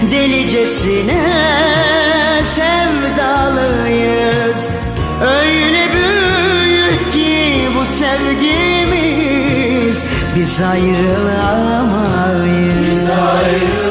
delicesine sevdalıyız. Öyle büyük ki bu sevgimiz, biz ayrılamayız.